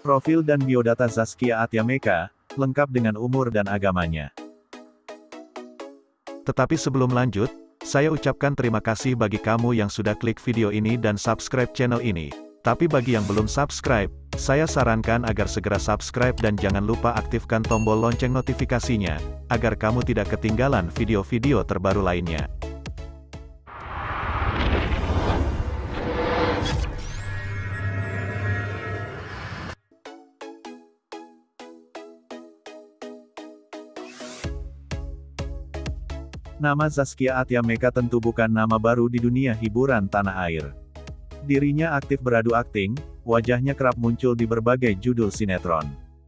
Profil dan biodata Zaskia Atyameka, lengkap dengan umur dan agamanya. Tetapi sebelum lanjut, saya ucapkan terima kasih bagi kamu yang sudah klik video ini dan subscribe channel ini. Tapi bagi yang belum subscribe, saya sarankan agar segera subscribe dan jangan lupa aktifkan tombol lonceng notifikasinya, agar kamu tidak ketinggalan video-video terbaru lainnya. Nama Zaskia Atyameka tentu bukan nama baru di dunia hiburan tanah air. Dirinya aktif beradu akting, wajahnya kerap muncul di berbagai judul sinetron.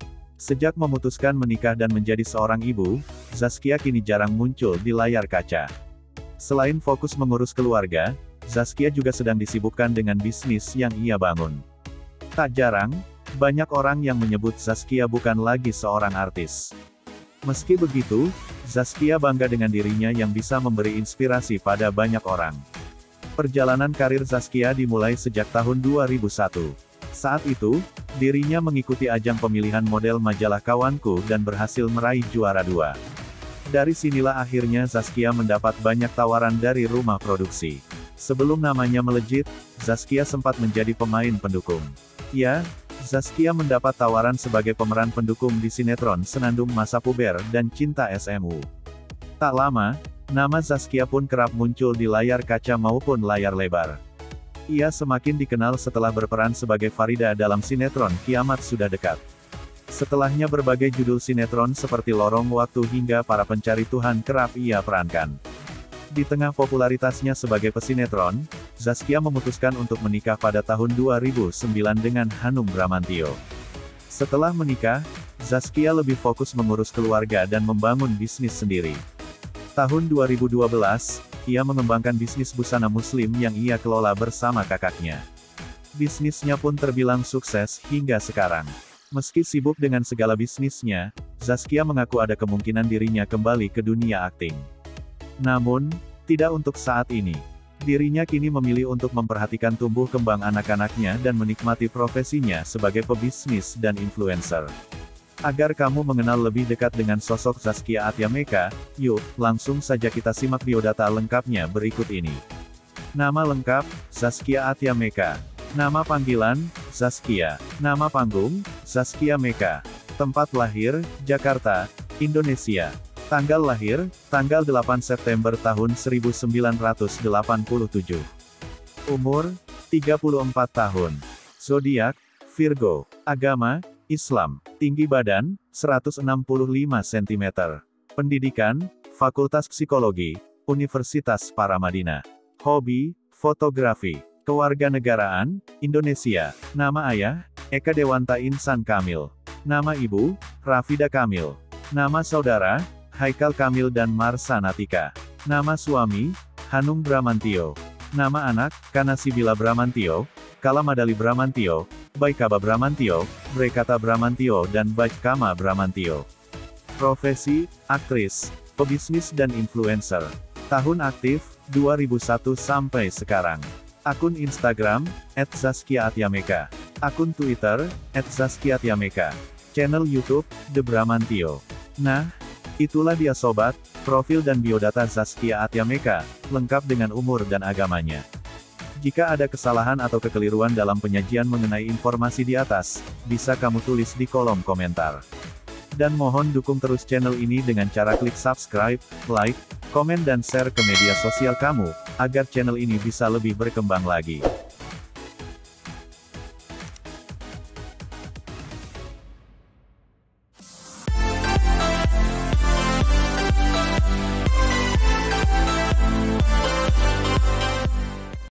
Sejak memutuskan menikah dan menjadi seorang ibu, Zaskia kini jarang muncul di layar kaca. Selain fokus mengurus keluarga, Zaskia juga sedang disibukkan dengan bisnis yang ia bangun. Tak jarang, banyak orang yang menyebut Zaskia bukan lagi seorang artis. Meski begitu, Zaskia bangga dengan dirinya yang bisa memberi inspirasi pada banyak orang. Perjalanan karir Zaskia dimulai sejak tahun 2001. Saat itu, dirinya mengikuti ajang pemilihan model majalah Kawanku dan berhasil meraih juara 2. Dari sinilah akhirnya Zaskia mendapat banyak tawaran dari rumah produksi. Sebelum namanya melejit, Zaskia sempat menjadi pemain pendukung. Ya, Zaskia mendapat tawaran sebagai pemeran pendukung di sinetron Senandung Masa Puber dan Cinta SMU. Tak lama, nama Zaskia pun kerap muncul di layar kaca maupun layar lebar. Ia semakin dikenal setelah berperan sebagai Farida dalam sinetron Kiamat Sudah Dekat. Setelahnya berbagai judul sinetron seperti Lorong Waktu hingga Para Pencari Tuhan kerap ia perankan. Di tengah popularitasnya sebagai pesinetron, Zaskia memutuskan untuk menikah pada tahun 2009 dengan Hanung Bramantyo. Setelah menikah, Zaskia lebih fokus mengurus keluarga dan membangun bisnis sendiri. Tahun 2012, ia mengembangkan bisnis busana muslim yang ia kelola bersama kakaknya. Bisnisnya pun terbilang sukses hingga sekarang. Meski sibuk dengan segala bisnisnya, Zaskia mengaku ada kemungkinan dirinya kembali ke dunia akting. Namun, tidak untuk saat ini. Dirinya kini memilih untuk memperhatikan tumbuh kembang anak-anaknya dan menikmati profesinya sebagai pebisnis dan influencer. Agar kamu mengenal lebih dekat dengan sosok Zaskia Atyameka, yuk, langsung saja kita simak biodata lengkapnya berikut ini. Nama lengkap, Zaskia Atyameka. Nama panggilan, Zaskia. Nama panggung, Zaskia Meka. Tempat lahir, Jakarta, Indonesia. Tanggal lahir, tanggal 8 September tahun 1987. Umur, 34 tahun. Zodiak, Virgo. Agama, Islam. Tinggi badan, 165 cm. Pendidikan, Fakultas Psikologi, Universitas Paramadina. Hobi, fotografi. Kewarganegaraan, Indonesia. Nama ayah, Eka Dewanta Insan Kamil. Nama ibu, Rafida Kamil. Nama saudara, Haikal Kamil dan Marsha Natika. Nama suami, Hanung Bramantyo. Nama anak, Kanasibila Bramantyo, Kalamadali Bramantyo, Baikaba Bramantyo, Brekata Bramantyo dan Baikama Bramantyo. Profesi, aktris, pebisnis dan influencer. Tahun aktif, 2001 sampai sekarang. Akun Instagram, @ZaskiaAtyameka. Akun Twitter, @ZaskiaAtyameka. Channel YouTube, The Bramantyo. Nah, itulah dia sobat, profil dan biodata Zaskia Atyameka, lengkap dengan umur dan agamanya. Jika ada kesalahan atau kekeliruan dalam penyajian mengenai informasi di atas, bisa kamu tulis di kolom komentar. Dan mohon dukung terus channel ini dengan cara klik subscribe, like, komen dan share ke media sosial kamu, agar channel ini bisa lebih berkembang lagi.